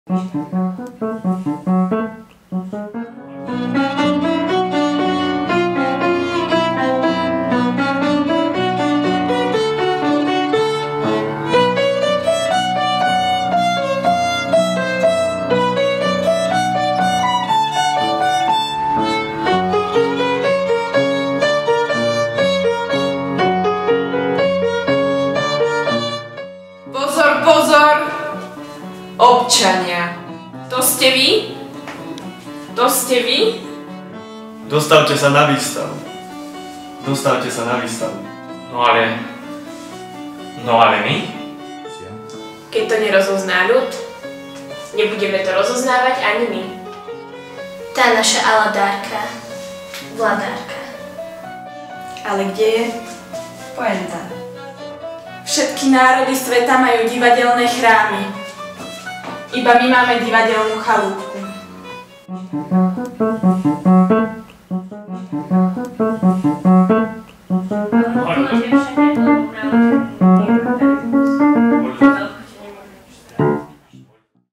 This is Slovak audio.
Pozor, pozor! Občania, to ste vy? To ste vy? Dostavte sa na výstavu. Dostavte sa na výstavu. No ale my? Keď to nerozozná ľud, nebudeme to rozoznávať ani my. Tá naša aladárka, vladárka. Ale kde je pointa? Všetky národy sveta majú divadelné chrámy. Iba my máme divadelnú chalúbku.